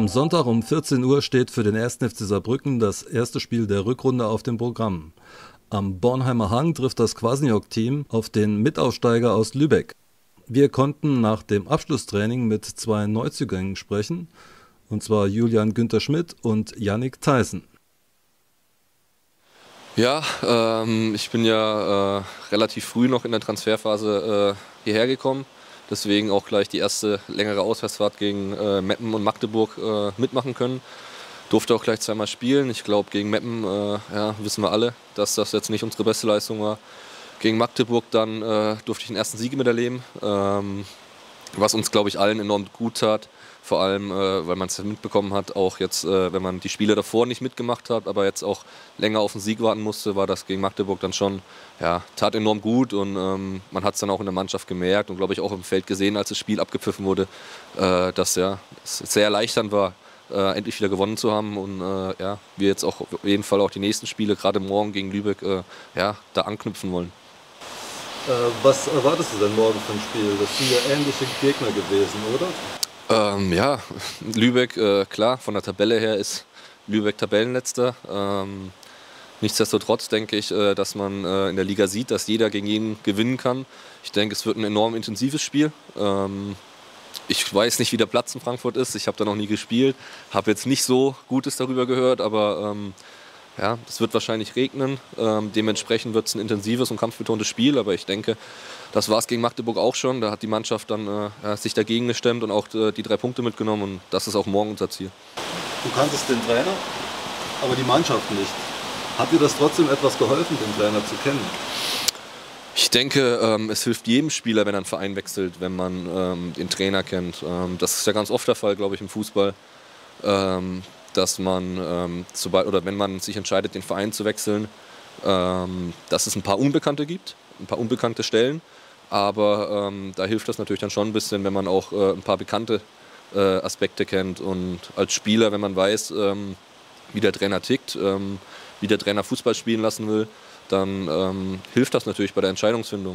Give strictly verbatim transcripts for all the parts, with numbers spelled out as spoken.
Am Sonntag um vierzehn Uhr steht für den ersten F C Saarbrücken das erste Spiel der Rückrunde auf dem Programm. Am Bornheimer Hang trifft das Kwasniok-Team auf den Mitaufsteiger aus Lübeck. Wir konnten nach dem Abschlusstraining mit zwei Neuzugängen sprechen, und zwar Julian Günther Schmidt und Yannick Theissen. Ja, ähm, ich bin ja äh, relativ früh noch in der Transferphase äh, hierher gekommen. Deswegen auch gleich die erste längere Auswärtsfahrt gegen äh, Meppen und Magdeburg äh, mitmachen können. Durfte auch gleich zweimal spielen. Ich glaube, gegen Meppen äh, ja, wissen wir alle, dass das jetzt nicht unsere beste Leistung war. Gegen Magdeburg dann äh, durfte ich den ersten Sieg miterleben, ähm, was uns, glaube ich, allen enorm gut tat. Vor allem, äh, weil man es mitbekommen hat, auch jetzt, äh, wenn man die Spiele davor nicht mitgemacht hat, aber jetzt auch länger auf den Sieg warten musste, war das gegen Magdeburg dann schon, ja, tat enorm gut und ähm, man hat es dann auch in der Mannschaft gemerkt und, glaube ich, auch im Feld gesehen, als das Spiel abgepfiffen wurde, äh, dass ja, es sehr erleichternd war, äh, endlich wieder gewonnen zu haben und äh, ja, wir jetzt auch auf jeden Fall auch die nächsten Spiele, gerade morgen gegen Lübeck, äh, ja, da anknüpfen wollen. Äh, was erwartest du denn morgen für ein Spiel? Das sind ja ähnliche Gegner gewesen, oder? Ähm, ja, Lübeck, äh, klar, von der Tabelle her ist Lübeck Tabellenletzter. Ähm, nichtsdestotrotz denke ich, äh, dass man äh, in der Liga sieht, dass jeder gegen jeden gewinnen kann. Ich denke, es wird ein enorm intensives Spiel. Ähm, ich weiß nicht, wie der Platz in Frankfurt ist. Ich habe da noch nie gespielt, habe jetzt nicht so Gutes darüber gehört, aber ähm, ja, es wird wahrscheinlich regnen. Ähm, dementsprechend wird es ein intensives und kampfbetontes Spiel, aber ich denke, das war es gegen Magdeburg auch schon. Da hat die Mannschaft dann äh, ja, sich dagegen gestemmt und auch äh, die drei Punkte mitgenommen. Und das ist auch morgen unser Ziel. Du kanntest den Trainer, aber die Mannschaft nicht. Hat dir das trotzdem etwas geholfen, den Trainer zu kennen? Ich denke, ähm, es hilft jedem Spieler, wenn er einen Verein wechselt, wenn man ähm, den Trainer kennt. Ähm, das ist ja ganz oft der Fall, glaube ich, im Fußball. Ähm, dass man, ähm, sobald, oder wenn man sich entscheidet, den Verein zu wechseln, ähm, dass es ein paar Unbekannte gibt, ein paar unbekannte Stellen. Aber ähm, da hilft das natürlich dann schon ein bisschen, wenn man auch äh, ein paar bekannte äh, Aspekte kennt. Und als Spieler, wenn man weiß, ähm, wie der Trainer tickt, ähm, wie der Trainer Fußball spielen lassen will, dann ähm, hilft das natürlich bei der Entscheidungsfindung.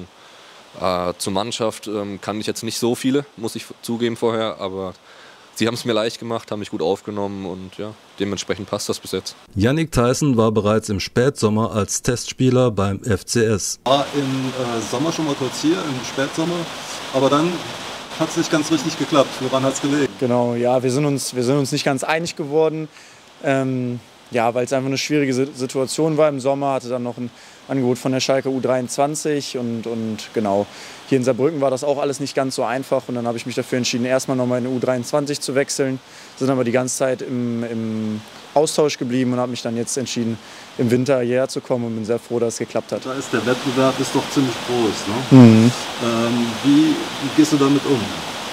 Äh, zur Mannschaft ähm, kann ich jetzt nicht so viele, muss ich zugeben vorher, aber sie haben es mir leicht gemacht, haben mich gut aufgenommen und ja, dementsprechend passt das bis jetzt. Yannick Theissen war bereits im Spätsommer als Testspieler beim F C S. War im äh, Sommer schon mal kurz hier, im Spätsommer, aber dann hat es nicht ganz richtig geklappt. Woran hat es gelegen? Genau, ja, wir sind uns, wir sind uns nicht ganz einig geworden. Ähm, ja, weil es einfach eine schwierige Situation war im Sommer, hatte dann noch ein Angebot von der Schalke U dreiundzwanzig und, und genau, hier in Saarbrücken war das auch alles nicht ganz so einfach und dann habe ich mich dafür entschieden, erstmal nochmal in die U dreiundzwanzig zu wechseln, sind aber die ganze Zeit im, im Austausch geblieben und habe mich dann jetzt entschieden, im Winter hierher zu kommen und bin sehr froh, dass es geklappt hat. Da ist der Wettbewerb ist doch ziemlich groß, ne? Mhm. Ähm, wie, wie gehst du damit um?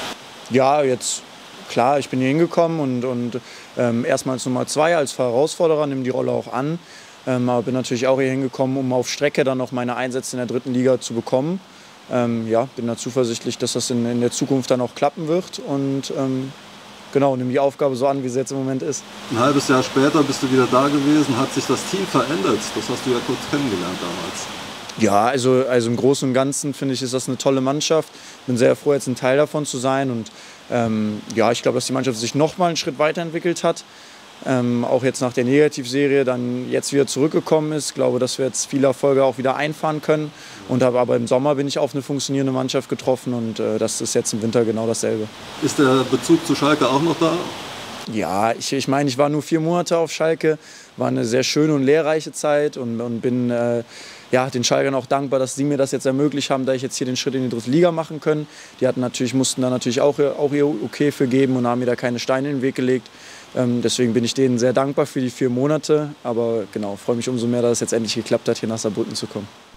Ja, jetzt klar, ich bin hier hingekommen und, und ähm, erstmal als Nummer zwei, als Herausforderer, nehme die Rolle auch an. Ähm, aber bin natürlich auch hier hingekommen, um auf Strecke dann noch meine Einsätze in der dritten Liga zu bekommen. Ähm, ja, bin da zuversichtlich, dass das in, in der Zukunft dann auch klappen wird und ähm, genau, nehme die Aufgabe so an, wie sie jetzt im Moment ist. Ein halbes Jahr später bist du wieder da gewesen. Hat sich das Team verändert? Das hast du ja kurz kennengelernt damals. Ja, also, also im Großen und Ganzen finde ich, ist das eine tolle Mannschaft. Bin sehr froh, jetzt ein Teil davon zu sein und ähm, ja, ich glaube, dass die Mannschaft sich noch mal einen Schritt weiterentwickelt hat. Ähm, auch jetzt nach der Negativserie dann jetzt wieder zurückgekommen ist. Ich glaube, dass wir jetzt viele Erfolge auch wieder einfahren können. Und habe aber im Sommer bin ich auf eine funktionierende Mannschaft getroffen und äh, das ist jetzt im Winter genau dasselbe. Ist der Bezug zu Schalke auch noch da? Ja, ich, ich meine, ich war nur vier Monate auf Schalke, war eine sehr schöne und lehrreiche Zeit und, und bin äh, ja, den Schalkern auch dankbar, dass sie mir das jetzt ermöglicht haben, da ich jetzt hier den Schritt in die dritte Liga machen können. Die hatten natürlich, mussten da natürlich auch, auch ihr Okay für geben und haben mir da keine Steine in den Weg gelegt. Ähm, deswegen bin ich denen sehr dankbar für die vier Monate, aber genau, freue mich umso mehr, dass es jetzt endlich geklappt hat, hier nach Saarbrücken zu kommen.